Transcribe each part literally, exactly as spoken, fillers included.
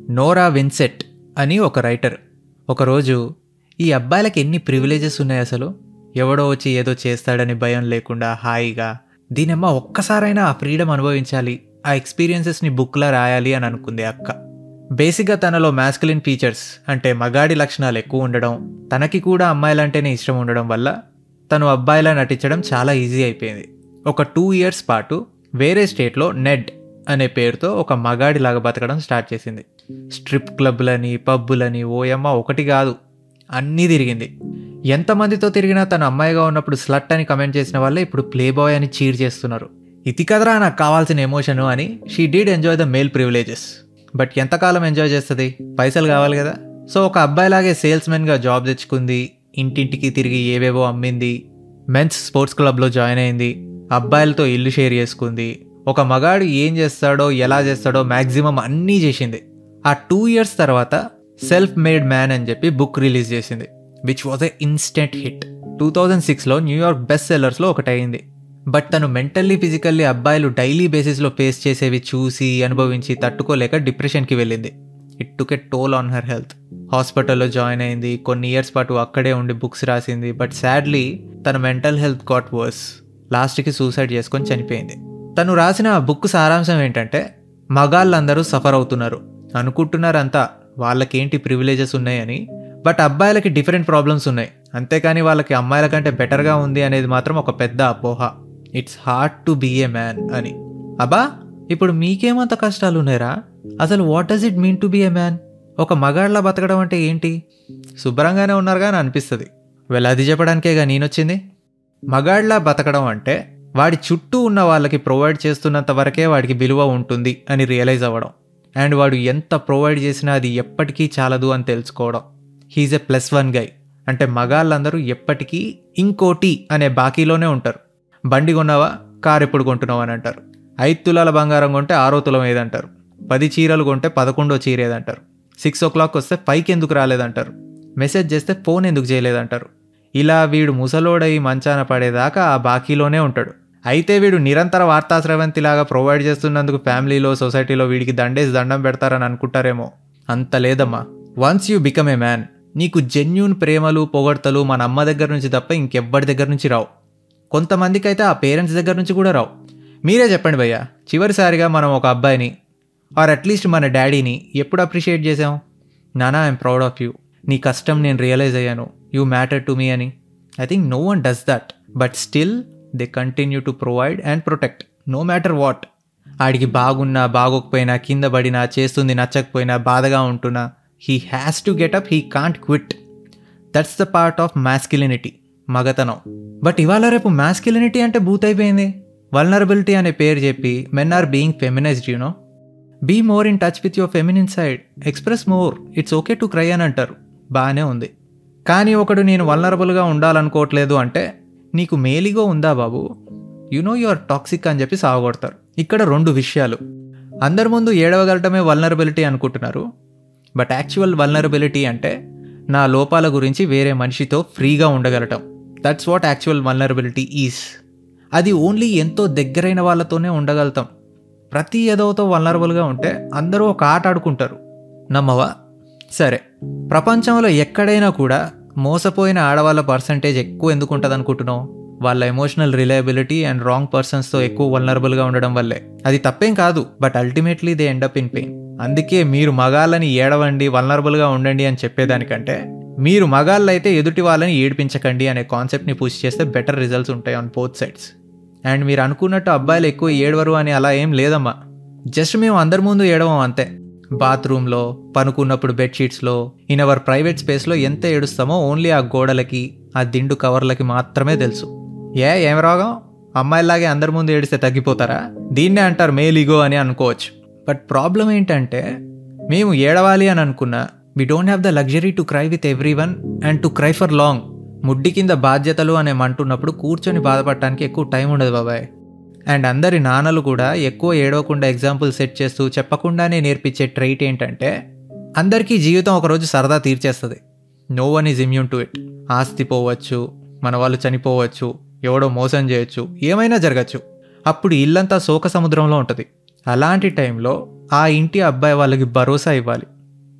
నోరా విన్సెంట్ అని ఒక రైటర్ ఒకరోజు ఈ అబ్బాయిలకి ఎన్ని ప్రివిలేజెస్ ఉన్నాయి, అసలు ఎవడో వచ్చి ఏదో చేస్తాడని భయం లేకుండా హాయిగా దీనమ్మ ఒక్కసారైనా ఆ ఫ్రీడమ్ అనుభవించాలి, ఆ ఎక్స్పీరియన్సెస్ని బుక్లా రాయాలి అని అనుకుంది అక్క. బేసిక్గా తనలో మ్యాస్కులిన్ ఫీచర్స్ అంటే మగాడి లక్షణాలు ఎక్కువ ఉండడం, తనకి కూడా అమ్మాయిలంటేనే ఇష్టం ఉండడం వల్ల తను అబ్బాయిలా నటించడం చాలా ఈజీ అయిపోయింది. ఒక టూ ఇయర్స్ పాటు వేరే స్టేట్లో నెడ్ అనే పేరుతో ఒక మగాడిలాగా బతకడం స్టార్ట్ చేసింది. స్ట్రిప్ క్లబ్లని, పబ్బులని, ఓయమ్మ ఒకటి కాదు అన్నీ తిరిగింది. ఎంతమందితో తిరిగినా తను అమ్మాయిగా ఉన్నప్పుడు స్లట్ అని కమెంట్ చేసిన వాళ్ళే ఇప్పుడు ప్లే బాయ్ అని చీర్ చేస్తున్నారు. ఇది కదరా నాకు కావాల్సిన ఎమోషను అని she did enjoy the male privileges. But ఎంతకాలం ఎంజాయ్ చేస్తుంది, పైసలు కావాలి కదా. సో ఒక అబ్బాయిలాగే సేల్స్మెన్గా జాబ్ తెచ్చుకుంది, ఇంటింటికి తిరిగి ఏవేవో అమ్మింది, మెన్స్ స్పోర్ట్స్ క్లబ్లో జాయిన్ అయింది, అబ్బాయిలతో ఇల్లు షేర్ చేసుకుంది. ఒక మగాడు ఏం చేస్తాడో ఎలా చేస్తాడో మ్యాక్సిమం అన్నీ చేసింది. ఆ టూ ఇయర్స్ తర్వాత సెల్ఫ్ మేడ్ మ్యాన్ అని చెప్పి బుక్ రిలీజ్ చేసింది, which was a instant hit. Two thousand సిక్స్లో న్యూయార్క్ బెస్ట్ సెల్లర్స్లో ఒకటి అయింది. బట్ తను మెంటల్లీ ఫిజికల్లీ అబ్బాయిలు డైలీ బేసిస్లో ఫేస్ చేసేవి చూసి అనుభవించి తట్టుకోలేక డిప్రెషన్కి వెళ్ళింది. It took a toll on her health. హాస్పిటల్లో జాయిన్ అయింది, కొన్ని ఇయర్స్ పాటు అక్కడే ఉండి బుక్స్ రాసింది. బట్ సాడ్లీ తన మెంటల్ హెల్త్ గాట్ వర్స్. లాస్ట్కి సూసైడ్ చేసుకొని చనిపోయింది. తను రాసిన ఆ బుక్ సారాంశం ఏంటంటే, మగాళ్ళందరూ సఫర్ అవుతున్నారు అనుకుంటున్నారంతా వాళ్ళకేంటి ప్రివిలేజెస్ ఉన్నాయని, బట్ అబ్బాయిలకి డిఫరెంట్ ప్రాబ్లమ్స్ ఉన్నాయి, అంతేకాని వాళ్ళకి అమ్మాయిల కంటే బెటర్గా ఉంది అనేది మాత్రం ఒక పెద్ద అపోహ. It's hard to be a man అని. అబ్బా ఇప్పుడు మీకేమంత కష్టాలు ఉన్నాయరా, అసలు what does it mean to be a man? ఒక మగాళ్ళ బతకడం అంటే ఏంటి? శుభ్రంగానే ఉన్నారుగా అని అనిపిస్తుంది. వెళ్ళ అది చెప్పడానికేగా నేనొచ్చింది. మగాళ్ళ బతకడం అంటే వాడి చుట్టూ ఉన్న వాళ్ళకి ప్రొవైడ్ చేస్తున్నంత వరకే వాడికి విలువ ఉంటుంది అని రియలైజ్ అవ్వడం, అండ్ వాడు ఎంత ప్రొవైడ్ చేసినా అది ఎప్పటికీ చాలదు అని తెలుసుకోవడం. He's a plus one guy. అంటే మగాళ్ళందరూ ఎప్పటికీ ఇంకోటి అనే బాకీలోనే ఉంటారు. బండి కొన్నావా, కారు ఎప్పుడు కొంటున్నావు అని అంటారు. ఐదు తులాల బంగారం కొంటే ఆరో తులం ఏదంటారు. పది చీరలు కొంటే పదకొండో చీర ఏదంటారు. సిక్స్ ఓ క్లాక్ వస్తే పైకి ఎందుకు రాలేదంటారు. మెసేజ్ చేస్తే ఫోన్ ఎందుకు చేయలేదంటారు. ఇలా వీడు ముసలోడై మంచాన పడేదాకా ఆ బాకీలోనే ఉంటాడు. అయితే వీడు నిరంతర వార్తాస్రవంతిలాగా ప్రొవైడ్ చేస్తున్నందుకు ఫ్యామిలీలో సొసైటీలో వీడికి దండేసి దండం పెడతారని అనుకుంటారేమో. అంత లేదమ్మా. Once you become a man, నీకు జెన్యూన్ ప్రేమలు పొగడ్తలు మన అమ్మ దగ్గర నుంచి తప్ప ఇంకెవ్వరి దగ్గర నుంచి రావు. కొంతమందికి అయితే ఆ పేరెంట్స్ దగ్గర నుంచి కూడా రావు. మీరే చెప్పండి భయ్యా, చివరిసారిగా మనం ఒక అబ్బాయిని ఆర్ అట్లీస్ట్ మన డాడీని ఎప్పుడు అప్రిషియేట్ చేసాం? నానా ఐఎమ్ ప్రౌడ్ ఆఫ్ యూ, నీ కష్టం నేను రియలైజ్ అయ్యాను, యూ మ్యాటర్ టు మీ అని. I think no one does that, but still they continue to provide and protect no matter what. ఆడికి బాగున్నా బాగోకపోయినా, కింద పడినా, చేస్తుంది నచ్చకపోయినా, బాధగా ఉంటున్నా, he has to get up, he can't quit. That's the part of masculinity, మగతనం. బట్ ఇవాళ రేపు మ్యాస్కిలినిటీ అంటే బూత్ అయిపోయింది. వల్నరబిలిటీ అనే పేరు చెప్పి men are being feminized, you know. Be more in touch with your feminine side, express more, it's okay to cry అని అంటారు. బాగానే ఉంది. కానీ ఒకడు నేను వల్నరబుల్గా ఉండాలనుకోవట్లేదు అంటే నీకు మేలిగో ఉందా బాబు, you know you are toxic అని చెప్పి సాగొడతారు. ఇక్కడ రెండు విషయాలు. అందరి ముందు ఏడవగలటమే వల్నరబిలిటీ అనుకుంటున్నారు. బట్ యాక్చువల్ వల్నరబిలిటీ అంటే నా లోపాల గురించి వేరే మనిషితో ఫ్రీగా ఉండగలటం. That's what actual vulnerability is. అది ఓన్లీ ఎంతో దగ్గరైన వాళ్ళతోనే ఉండగలుగుతాం. ప్రతి ఎదవతో వల్నరబుల్గా ఉంటే అందరూ ఒక ఆట ఆడుకుంటారు. నమ్మవా? సరే, ప్రపంచంలో ఎక్కడైనా కూడా మోసపోయిన ఆడవాళ్ళ పర్సంటేజ్ ఎక్కువ ఎందుకు ఉంటుంది అనుకుంటున్నావు? వాళ్ళ ఎమోషనల్ రిలయబిలిటీ అండ్ రాంగ్ పర్సన్స్తో ఎక్కువ వల్నరబుల్గా ఉండడం వల్లే. అది తప్పేం కాదు, but ultimately they end up in pain. అందుకే మీరు మగాళ్ళని ఏడవండి, వల్నరబుల్గా ఉండండి అని చెప్పేదానికంటే మీరు మగాళ్ళు అయితే ఎదుటి వాళ్ళని ఏడిపించకండి అనే కాన్సెప్ట్ని పుష్ చేస్తే బెటర్ రిజల్ట్స్ ఉంటాయి ఆన్ బోత్ సైడ్స్. అండ్ మీరు అనుకున్నట్టు అబ్బాయిలు ఎక్కువ ఏడవరు అని అలా ఏం లేదమ్మా. జస్ట్ మేము అందరి ముందు ఏడవం అంతే. బాత్రూంలో, పనుకున్నప్పుడు బెడ్షీట్స్లో, ఇన్ అవర్ ప్రైవేట్ స్పేస్లో ఎంత ఏడుస్తామో ఓన్లీ ఆ గోడలకి, ఆ దిండు కవర్లకి మాత్రమే తెలుసు. ఏ ఏం రోగం, అమ్మాయిలాగే అందరి ముందు ఏడిస్తే తగ్గిపోతారా? దీన్నే అంటారు మేల్ ఈగో అని అనుకోవచ్చు. బట్ ప్రాబ్లం ఏంటంటే మేము ఏడవాలి అని అనుకున్నా we don't have the luxury to cry with every one and to cry for long. ముడ్డి కింద బాధ్యతలు అనే మంటున్నప్పుడు కూర్చొని బాధపడటానికి ఎక్కువ టైం ఉండదు బాబాయ్. అండ్ అందరి నాన్నలు కూడా ఎక్కువ ఏడవకుండా ఎగ్జాంపుల్ సెట్ చేస్తూ చెప్పకుండానే నేర్పించే ట్రైట్ ఏంటంటే అందరికీ జీవితం ఒకరోజు సరదా తీర్చేస్తుంది. No one is immune to it. ఆస్తి పోవచ్చు, మన వాళ్ళు చనిపోవచ్చు, ఎవడో మోసం చేయొచ్చు, ఏమైనా జరగచ్చు. అప్పుడు ఇల్లంతా శోక సముద్రంలో ఉంటుంది. అలాంటి టైంలో ఆ ఇంటి అబ్బాయి వాళ్ళకి భరోసా ఇవ్వాలి.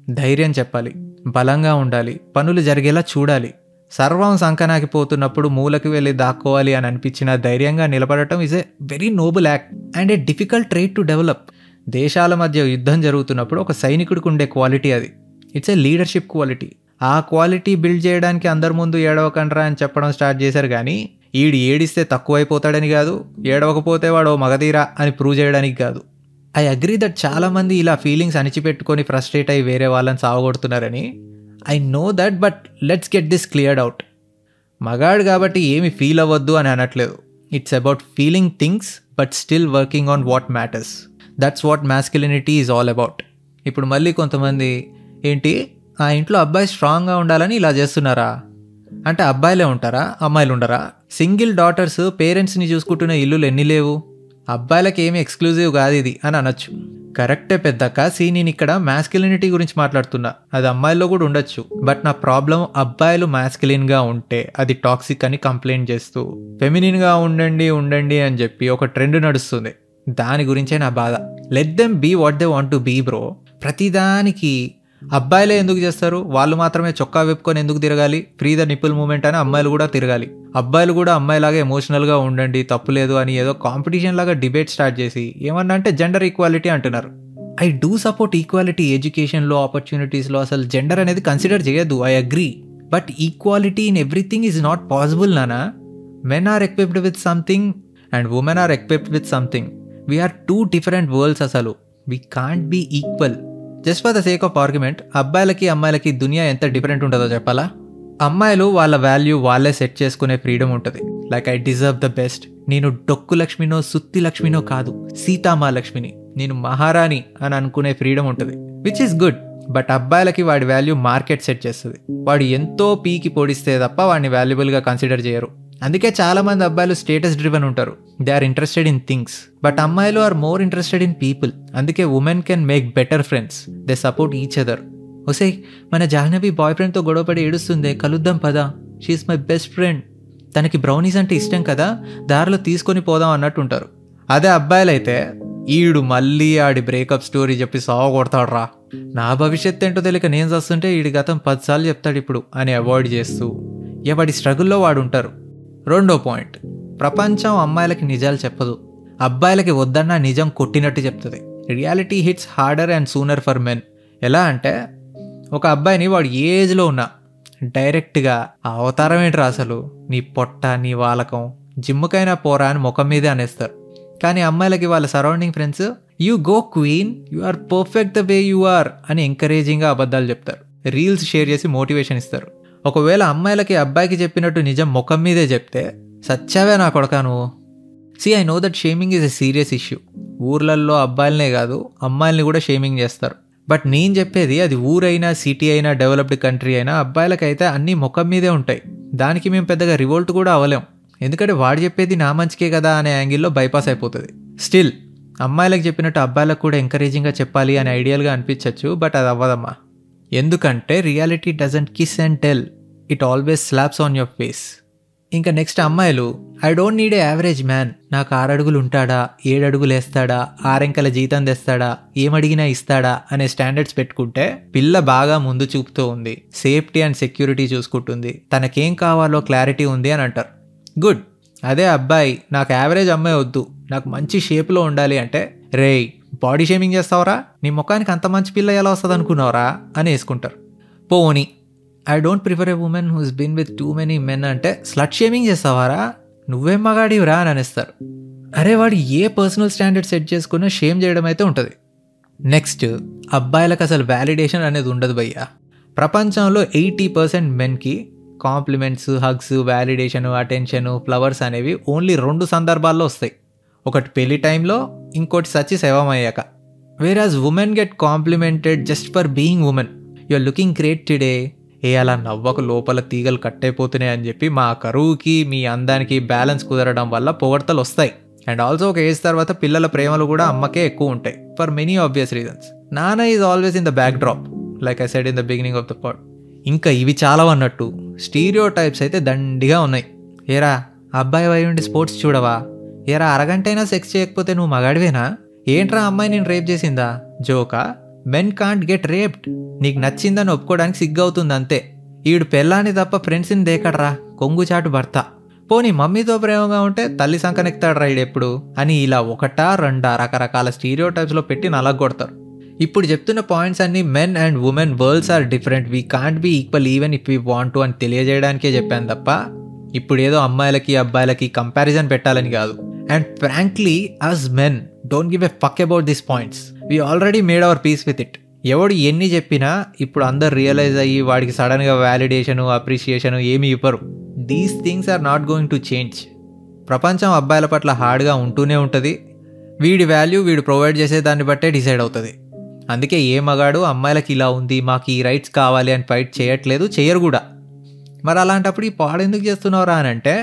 ధైర్యం చెప్పాలి, బలంగా ఉండాలి, పనులు జరిగేలా చూడాలి. సర్వం సంకనాకి పోతున్నప్పుడు మూలకి వెళ్ళి దాక్కోవాలి అని అనిపించిన ధైర్యంగా నిలబడటం is a very noble act and a difficult trait to develop. దేశాల మధ్య యుద్ధం జరుగుతున్నప్పుడు ఒక సైనికుడికి ఉండే క్వాలిటీ అది. It's a leadership quality. ఆ క్వాలిటీ బిల్డ్ చేయడానికి అందరి ముందు ఏడవకండ్రా అని చెప్పడం స్టార్ట్ చేశారు, కానీ ఈడు ఏడిస్తే తక్కువైపోతాడని కాదు, ఏడవకపోతే వాడు మగధీరా అని ప్రూవ్ చేయడానికి కాదు. ఐ అగ్రీ దట్ చాలామంది ఇలా ఫీలింగ్స్ అణిచిపెట్టుకొని ఫ్రస్ట్రేట్ అయ్యి వేరే వాళ్ళని సావగొడుతున్నారని. I know that, but let's get this cleared out. మగాడు కాబట్టి ఏమి ఫీల్ అవ్వద్దు అని అనట్లేదు. It's about feeling things but still working on what matters. That's what masculinity is all about. ఇప్పుడు మళ్ళీ కొంతమంది ఏంటి ఆ ఇంట్లో అబ్బాయి స్ట్రాంగ్గా ఉండాలని ఇలా చేస్తున్నారా అంటే అబ్బాయిలే ఉంటారా, అమ్మాయిలు ఉండరా? సింగిల్ డాటర్స్ పేరెంట్స్ని చూసుకుంటున్న ఇల్లులు ఎన్ని లేవు? అబ్బాయిలకి ఏమి ఎక్స్క్లూజివ్ కాదు ఇది అని అనొచ్చు. కరెక్టే పెద్దక్క, సీ నేను ఇక్కడ మ్యాస్కులినిటీ గురించి మాట్లాడుతున్నా, అది అమ్మాయిల్లో కూడా ఉండొచ్చు. బట్ నా ప్రాబ్లం అబ్బాయిలు మ్యాస్కులిన్గా ఉంటే అది టాక్సిక్ అని కంప్లైంట్ చేస్తూ ఫెమినిన్గా ఉండండి ఉండండి అని చెప్పి ఒక ట్రెండ్ నడుస్తుంది. దాని గురించే నా బాధ. Let them be what they want to be bro. ప్రతిదానికి అబ్బాయిలే ఎందుకు చేస్తారు, వాళ్ళు మాత్రమే చొక్కా వెప్పుకొని ఎందుకు తిరగాలి, ఫ్రీ ద నిప్పుల్ మూమెంట్ అని అమ్మాయిలు కూడా తిరగాలి, అబ్బాయిలు కూడా అమ్మాయిలాగా ఎమోషనల్గా ఉండండి తప్పులేదు అని ఏదో కాంపిటీషన్ లాగా డిబేట్ స్టార్ట్ చేసి ఏమన్నా అంటే జెండర్ ఈక్వాలిటీ అంటున్నారు. ఐ డూ సపోర్ట్ ఈక్వాలిటీ ఎడ్యుకేషన్లో, ఆపర్చునిటీస్లో. అసలు జెండర్ అనేది కన్సిడర్ చేయొద్దు, I agree. But equality in everything is not possible నానా. Men are equipped with something and women are equipped with something. We're two different worlds. అసలు we can't be equal. Just for the sake of argument, అబ్బాయిలకి అమ్మాయిలకి దునియా ఎంత different ఉంటుందో చెప్పాలా? అమ్మాయిలు వాళ్ళ value వాళ్ళే సెట్ చేసుకునే ఫ్రీడమ్ ఉంటుంది. Like I deserve the best, నేను డొక్కు లక్ష్మినో సుత్తి లక్ష్మినో కాదు, సీతామహాలక్ష్మిని, నేను మహారాణి అని అనుకునే ఫ్రీడమ్ ఉంటుంది, విచ్ ఈస్ గుడ్. బట్ అబ్బాయిలకి వాడి వాల్యూ మార్కెట్ సెట్ చేస్తుంది. వాడు ఎంతో పీకి పొడిస్తే తప్ప వాడిని వాల్యుబుల్గా కన్సిడర్ చేయరు. అందుకే చాలామంది అబ్బాయిలు స్టేటస్ డ్రివెన్ ఉంటారు. They are interested in things. But అమ్మాయిలు are more interested in people. అందుకే women can make better friends. They support each other. ఒసే మన జాహ్నవి బాయ్ ఫ్రెండ్తో గొడవపడి ఏడుస్తుంది, కలుద్దాం పదా, షీఈస్ మై బెస్ట్ ఫ్రెండ్, తనకి బ్రౌనీస్ అంటే ఇష్టం కదా, దారిలో తీసుకొని పోదాం అన్నట్టు ఉంటారు. అదే అబ్బాయిలైతే ఈడు మళ్ళీ ఆడి బ్రేకప్ స్టోరీ చెప్పి సావ కొడతాడు రా, నా భవిష్యత్ ఏంటో తెలియక నేను చేస్తుంటే ఈడి గతం పదిసార్లు చెప్తాడు ఇప్పుడు అని అవాయిడ్ చేస్తూ ఎవడి స్ట్రగుల్లో వాడు ఉంటారు. రెండో పాయింట్, ప్రపంచం అమ్మాయిలకి నిజాలు చెప్పదు, అబ్బాయిలకి వద్దన్నా నిజం కొట్టినట్టు చెప్తుంది. Reality hits harder and sooner for men. ఎలా అంటే ఒక అబ్బాయిని వాడు ఏ ఏజ్లో ఉన్నా డైరెక్ట్గా ఆ అవతారం ఏంట్రా అసలు, నీ పొట్ట నీ వాలకం, జిమ్ముకైనా పోరా అని ముఖం మీదే అనేస్తారు. కానీ అమ్మాయిలకి వాళ్ళ surrounding friends you go queen, you are perfect the way you are అని ఎంకరేజింగ్గా అబద్ధాలు చెప్తారు, రీల్స్ షేర్ చేసి మోటివేషన్ ఇస్తారు. ఒకవేళ అమ్మాయిలకి అబ్బాయికి చెప్పినట్టు నిజం ముఖం మీదే చెప్తే సచ్చావే నా కొడకా నువ్వు. See I know that shaming is a serious issue. ఊర్లల్లో అబ్బాయిలనే కాదు అమ్మాయిల్ని కూడా షేమింగ్ చేస్తారు. బట్ నేను చెప్పేది అది ఊరైనా సిటీ అయినా డెవలప్డ్ కంట్రీ అయినా అబ్బాయిలకైతే అన్నీ ముఖం మీదే ఉంటాయి. దానికి మేము పెద్దగా రివోల్ట్ కూడా అవ్వలేం, ఎందుకంటే వాడు చెప్పేది నా మంచికే కదా అనే యాంగిల్లో బైపాస్ అయిపోతుంది. స్టిల్ అమ్మాయిలకు చెప్పినట్టు అబ్బాయిలకు కూడా ఎంకరేజింగ్గా చెప్పాలి అని ఐడియల్గా అనిపించవచ్చు, బట్ అది అవ్వదమ్మా. ఎందుకంటే reality doesn't kiss and tell, it always slaps on your face. ఇంకా నెక్స్ట్ అమ్మాయిలు, I don't need a average man, నాకు ఆరు అడుగులు ఉంటాడా, ఏడు అడుగులు వేస్తాడా, ఆరెంకల జీతం తెస్తాడా, ఏమడిగినా ఇస్తాడా అనే స్టాండర్డ్స్ పెట్టుకుంటే పిల్ల బాగా ముందు చూపుతూ ఉంది, సేఫ్టీ అండ్ సెక్యూరిటీ చూసుకుంటుంది, తనకేం కావాలో క్లారిటీ ఉంది అని అంటారు. గుడ్. అదే అబ్బాయి నాకు యావరేజ్ అమ్మాయి వద్దు, నాకు మంచి షేప్లో ఉండాలి అంటే, రేయ్ బాడీ షేమింగ్ చేస్తావరా, నీ ముఖానికి అంత మంచి పిల్ల ఎలా వస్తుంది అనుకున్నావరా అని వేసుకుంటారు. పోనీ I don't prefer a women who's been with too many men అంటే స్లట్ షేమింగ్ చేస్తావారా, నువ్వేం మగాడివిరా అని అనేస్తారు. అరే వాడు ఏ పర్సనల్ స్టాండర్డ్ సెట్ చేసుకున్నా షేమ్ చేయడం అయితే ఉంటుంది. నెక్స్ట్, అబ్బాయిలకు అసలు వ్యాలిడేషన్ అనేది ఉండదు భయ్యా. ప్రపంచంలో ఎయిటీ పర్సెంట్ మెన్కి compliments, hugs, validation, attention, flowers అనేవి ఓన్లీ రెండు సందర్భాల్లో వస్తాయి. ఒకటి పెళ్లి టైంలో, ఇంకోటి సచ్చి శవమయ్యాక. Whereas women get complimented just for being women. You are looking great today, ఏ అలా నవ్వకు లోపల తీగలు కట్టయిపోతున్నాయి అని చెప్పి మా కరువుకి మీ అందానికి బ్యాలెన్స్ కుదరడం వల్ల పొగడ్తలు వస్తాయి. అండ్ ఆల్సో ఒక ఏజ్ తర్వాత పిల్లల ప్రేమలు కూడా అమ్మకే ఎక్కువ ఉంటాయి ఫర్ మెనీ ఆబ్వియస్ రీజన్స్. నాన్న is always in the backdrop like I said in the beginning of the pod. ఇంకా ఇవి చాలా అన్నట్టు స్టీరియో టైప్స్ అయితే దండిగా ఉన్నాయి. ఏరా అబ్బాయి అయి ఉండి స్పోర్ట్స్ చూడవా, ఏరా అరగంట అయినా సెక్స్ చేయకపోతే నువ్వు మగాడివేనా, ఏంట్రా అమ్మాయి నేను రేప్ చేసిందా, జోకా, మెన్ కాంట్ గెట్ రేప్డ్. నీకు నచ్చిందని ఒప్పుకోవడానికి సిగ్గవుతుంది అంతే. ఈడు పెళ్ళాన్ని తప్ప ఫ్రెండ్స్ని దేకడరా, కొంగుచాటు భర్త. పోనీ మమ్మీతో ప్రేమగా ఉంటే తల్లి సంకనెక్తాడు రైడ్ ఎప్పుడు అని ఇలా ఒకటా రెండా రకరకాల స్టీరియో టైప్స్లో పెట్టి నలగొడతారు. ఇప్పుడు చెప్తున్న పాయింట్స్ అన్ని men and women worlds are different, we can't be equal even if we want to అని తెలియజేయడానికే చెప్పాను తప్ప ఇప్పుడు ఏదో అమ్మాయిలకి అబ్బాయిలకి కంపారిజన్ పెట్టాలని కాదు. And frankly us men don't give a fuck about this points. We already made our peace with it. ఎవడు ఎన్ని చెప్పినా ఇప్పుడు అందరు రియలైజ్ అయ్యి వాడికి సడన్గా వ్యాలిడేషను అప్రిషియేషను ఏమీ ఇవ్వరు. These things are not going to change. ప్రపంచం అబ్బాయిల పట్ల హార్డ్గా ఉంటూనే ఉంటుంది. వీడి వాల్యూ వీడు ప్రొవైడ్ చేసే దాన్ని బట్టే డిసైడ్ అవుతుంది. అందుకే ఏ మగాడు అమ్మాయిలకి ఇలా ఉంది, మాకు ఈ రైట్స్ కావాలి అని ఫైట్ చేయట్లేదు, చేయరు కూడా. మరి అలాంటప్పుడు ఈ పాడు ఎందుకు చేస్తున్నావురా అని అంటే,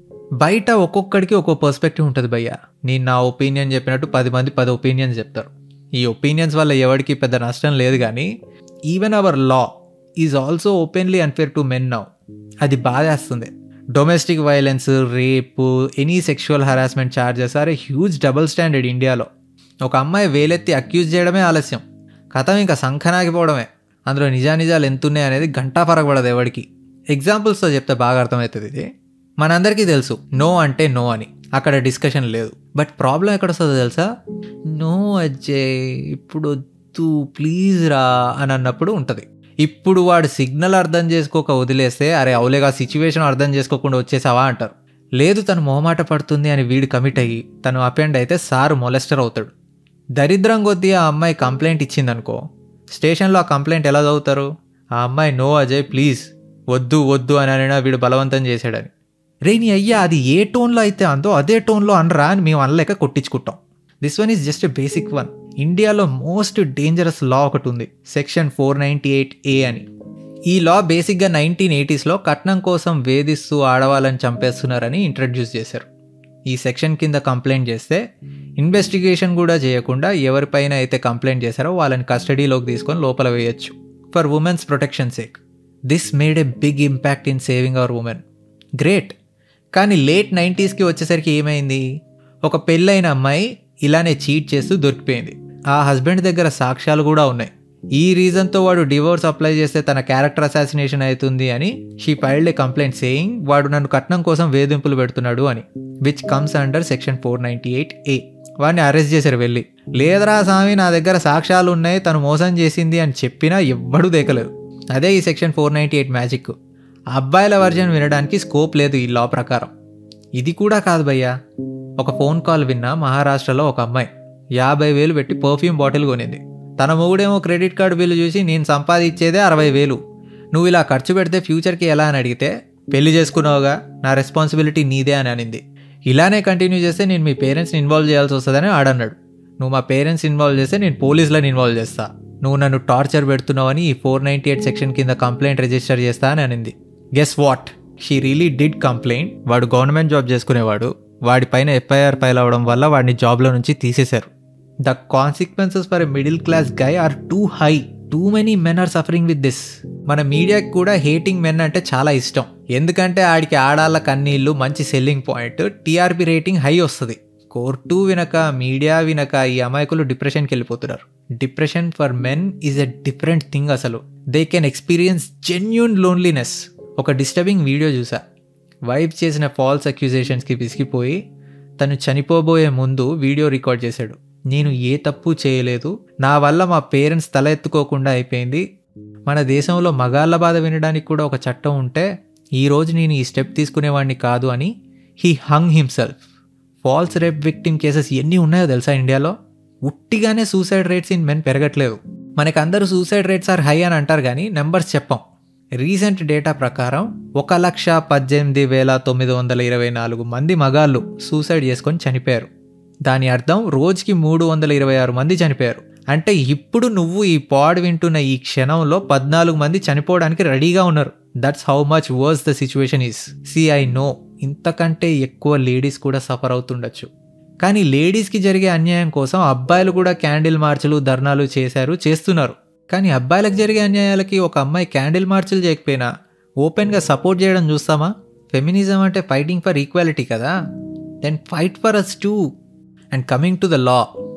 బయట ఒక్కొక్కడికి ఒక్కో పర్స్పెక్టివ్ ఉంటుంది భయ్య. నేను నా ఒపీనియన్ చెప్పినట్టు పది మంది పది ఒపీనియన్స్ చెప్తారు. ఈ ఒపీనియన్స్ వల్ల ఎవరికి పెద్ద నష్టం లేదు, కానీ even our law is also openly unfair to men now. అది బాధేస్తుంది. Domestic violence, rape, any sexual harassment charges are a huge double standard ఇండియాలో. ఒక అమ్మాయి వేలెత్తి అక్యూజ్ చేయడమే ఆలస్యం, కథం ఇంకా సంఖనాగిపోవడమే. అందులో నిజానిజాలు ఎంతున్నాయి అనేది గంటా పరగబడదు ఎవరికి. ఎగ్జాంపుల్స్తో చెప్తే బాగా అర్థమవుతుంది. ఇది మనందరికీ తెలుసు, నో అంటే నో అని, అక్కడ డిస్కషన్ లేదు. బట్ ప్రాబ్లం ఎక్కడ వస్తుందో తెలుసా? నో అజ్జయ్ ఇప్పుడు వద్దు ప్లీజ్ రా అని అన్నప్పుడు ఉంటుంది. ఇప్పుడు వాడు సిగ్నల్ అర్థం చేసుకోక వదిలేస్తే, అరే అవులేగా సిచ్యువేషన్ అర్థం చేసుకోకుండా వచ్చేసావా అంటారు. లేదు తను మొహమాట పడుతుంది అని వీడు కమిట్ అయ్యి తను అపెండ్ అయితే సారు మొలెస్టర్ అవుతాడు. దరిద్రం కొద్దీ ఆ అమ్మాయి కంప్లైంట్ ఇచ్చిందనుకో, స్టేషన్లో ఆ కంప్లైంట్ ఎలా చదువుతారు? ఆ అమ్మాయి నో అజయ్ ప్లీజ్ వద్దు వద్దు అని అనైనా వీడు బలవంతం చేశాడని. రే నీ అయ్యా అది ఏ టోన్లో అయితే అందో అదే టోన్లో అనరా అని మేము అనలేక కొట్టించుకుంటాం. This one is just a basic one. ఇండియాలో మోస్ట్ డేంజరస్ లా ఒకటి ఉంది, section four ninety eight A అని. ఈ లా బేసిక్గా నైన్టీన్ ఎయిటీస్లో కట్నం కోసం వేధిస్తూ ఆడవాళ్ళని చంపేస్తున్నారని ఇంట్రడ్యూస్ చేశారు. ఈ సెక్షన్ కింద కంప్లైంట్ చేస్తే ఇన్వెస్టిగేషన్ కూడా చేయకుండా ఎవరిపైన అయితే కంప్లైంట్ చేశారో వాళ్ళని కస్టడీలోకి తీసుకొని లోపల వేయచ్చు for women's protection sake. This made a big impact in saving our women. Great. కానీ లేట్ నైంటీస్కి వచ్చేసరికి ఏమైంది? ఒక పెళ్ళైన అమ్మాయి ఇలానే చీట్ చేస్తూ దొరికిపోయింది. ఆ హస్బెండ్ దగ్గర సాక్ష్యాలు కూడా ఉన్నాయి. ఈ రీజన్తో వాడు డివోర్స్ అప్లై చేస్తే తన క్యారెక్టర్ అసాసినేషన్ అవుతుంది అని she filed a complaint saying వాడు నన్ను కట్నం కోసం వేధింపులు పెడుతున్నాడు అని, which comes under section four ninety eight A. వాడిని అరెస్ట్ చేశారు వెళ్ళి. లేదరా స్వామి నా దగ్గర సాక్ష్యాలు ఉన్నాయి, తను మోసం చేసింది అని చెప్పినా ఎవ్వడూ దేకలేదు. అదే ఈ section four ninety eight magic. అబ్బాయిల వర్జన్ వినడానికి స్కోప్ లేదు ఈ లా ప్రకారం. ఇది కూడా కాదు భయ్యా, ఒక ఫోన్ కాల్ విన్నా మహారాష్ట్రలో ఒక అమ్మాయి యాభై వేలు పెట్టి పర్ఫ్యూమ్ బాటిల్ కొనింది. తన మొగుడేమో క్రెడిట్ కార్డు బిల్లు చూసి నేను సంపాదించేదే అరవై వేలు, నువ్వు ఇలా ఖర్చు పెడితే ఫ్యూచర్కి ఎలా అని అడిగితే, పెళ్లి చేసుకున్నావుగా నా రెస్పాన్సిబిలిటీ నీదే అని అనింది. ఇలానే కంటిన్యూ చేస్తే నేను మీ పేరెంట్స్ని ఇన్వాల్వ్ చేయాల్సి వస్తుందని ఆడన్నాడు. నువ్వు మా పేరెంట్స్ ఇన్వాల్వ్ చేస్తే నేను పోలీసులను ఇన్వాల్వ్ చేస్తా, నువ్వు నన్ను టార్చర్ పెడుతున్నావని ఈ ఫోర్ నైంటీ ఎయిట్ సెక్షన్ కింద కంప్లైంట్ రిజిస్టర్ చేస్తా అని అనింది. Guess what, she really did complaint. వాడు గవర్నమెంట్ జాబ్ చేసుకునేవాడు. వాడిపైన ఎఫ్ఐఆర్ ఫైల్ అవ్వడం వల్ల వాడిని జాబ్లో నుంచి తీసేశారు. The consequences for a middle class guy are too high. Too many men are suffering with this. మన మీడియాకి కూడా హేటింగ్ మెన్ అంటే చాలా ఇష్టం. ఎందుకంటే ఆడికి ఆడాళ్ళ కన్నీళ్ళు మంచి selling point, TRP rating high వస్తుంది. కోర్టు వినక మీడియా వినక ఈ అమాయకులు డిప్రెషన్కి వెళ్ళిపోతున్నారు. Depression for men is a different thing. అసలు they can experience genuine loneliness. ఒక డిస్టర్బింగ్ వీడియో చూసా. వైఫ్ చేసిన ఫాల్స్ అక్యూజేషన్స్కి విసిగిపోయి తను చనిపోబోయే ముందు వీడియో రికార్డ్ చేశాడు. నేను ఏ తప్పు చేయలేదు, నా వల్ల మా పేరెంట్స్ తల ఎత్తుకోకుండా అయిపోయింది. మన దేశంలో మగాళ్ళ బాధ వినడానికి కూడా ఒక చట్టం ఉంటే ఈరోజు నేను ఈ స్టెప్ తీసుకునేవాడిని కాదు అని he hung himself. False rape victim cases ఎన్ని ఉన్నాయో తెలుసా ఇండియాలో? ఉట్టిగానే సూసైడ్ రేట్స్ ఇన్ మెన్ పెరగట్లేదు. మనకి అందరూ సూసైడ్ రేట్స్ ఆర్ హై అని అంటారు కానీ నెంబర్స్ చెప్పాం. రీసెంట్ డేటా ప్రకారం ఒక లక్ష పద్దెనిమిది వేల తొమ్మిది వందల ఇరవై నాలుగు మంది మగాళ్ళు సూసైడ్ చేసుకొని చనిపోయారు. దాని అర్థం రోజుకి మూడు వందల ఇరవై ఆరు మంది చనిపోయారు. అంటే ఇప్పుడు నువ్వు ఈ పాడ్ వింటున్న ఈ క్షణంలో పద్నాలుగు మంది చనిపోవడానికి రెడీగా ఉన్నారు. That's how much worse the situation is. See I know ఇంతకంటే ఎక్కువ లేడీస్ కూడా సఫర్ అవుతుండొచ్చు. కానీ లేడీస్కి జరిగే అన్యాయం కోసం అబ్బాయిలు కూడా క్యాండిల్ మార్చులు ధర్నాలు చేశారు, చేస్తున్నారు. కానీ అబ్బాయిలకు జరిగే అన్యాయాలకి ఒక అమ్మాయి క్యాండిల్ మార్చులు చేయకపోయినా ఓపెన్గా సపోర్ట్ చేయడం చూస్తామా? ఫెమినిజం అంటే ఫైటింగ్ ఫర్ ఈక్వాలిటీ కదా. Then fight for us too. And coming to the law,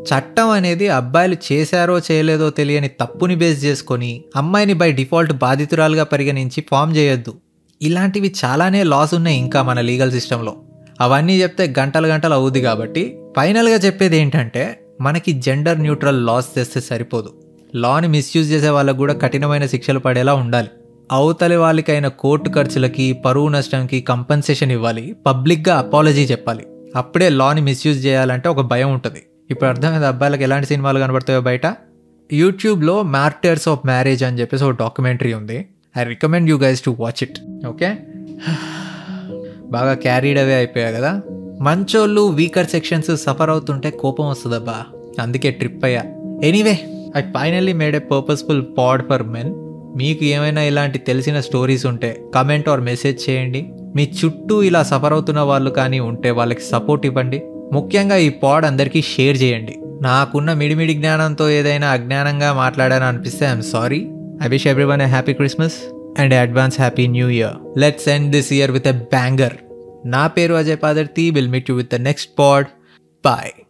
చట్టం అనేది అబ్బాయిలు చేశారో చేయలేదో తెలియని తప్పుని బేస్ చేసుకొని అమ్మాయిని బై డిఫాల్ట్ బాధితురాలుగా పరిగణించి ఫామ్ చేయొద్దు. ఇలాంటివి చాలానే లాస్ ఉన్నాయి ఇంకా మన లీగల్ సిస్టంలో. అవన్నీ చెప్తే గంటలు గంటలు అవుద్ది కాబట్టి ఫైనల్గా చెప్పేది ఏంటంటే, మనకి జెండర్ న్యూట్రల్ లాస్ తెస్తే సరిపోదు. లాని మిస్యూజ్ చేసే వాళ్ళకు కూడా కఠినమైన శిక్షలు పడేలా ఉండాలి. అవతలి వాళ్ళకైన కోర్టు ఖర్చులకి, పరువు నష్టంకి కంపెన్సేషన్ ఇవ్వాలి, పబ్లిక్గా అపాలజీ చెప్పాలి. అప్పుడే లాని మిస్యూజ్ చేయాలంటే ఒక భయం ఉంటుంది. ఇప్పుడు అర్థమైంది అబ్బాయిలకు ఎలాంటి సినిమాలు కనబడతాయో బయట. యూట్యూబ్లో మ్యాటర్స్ ఆఫ్ మ్యారేజ్ అని చెప్పేసి ఒక డాక్యుమెంటరీ ఉంది. I recommend you guys to watch it. Okay, బాగా క్యారీడ్ అవే అయిపోయా కదా. మంచోళ్ళు వీకర్ సెక్షన్స్ సఫర్ అవుతుంటే కోపం వస్తుందబ్బా, అందుకే ట్రిప్ అయ్యా. Anyway, I finally made a purposeful pod for men. మీకు ఏమైనా ఇలాంటి తెలిసిన స్టోరీస్ ఉంటే కమెంట్ ఆర్ మెసేజ్ చేయండి. మీ చుట్టూ ఇలా సఫర్ అవుతున్న వాళ్ళు కానీ ఉంటే వాళ్ళకి సపోర్ట్ ఇవ్వండి. ముఖ్యంగా ఈ పాడ్ అందరికీ షేర్ చేయండి. నాకున్న మిడిమిడి జ్ఞానంతో ఏదైనా అజ్ఞానంగా మాట్లాడాను అనిపిస్తే I'm sorry. I wish everyone a happy Christmas and advance happy new year. Let's end this year with a banger. Na peru Ajay Padarthi. Will meet you with the next pod. Bye.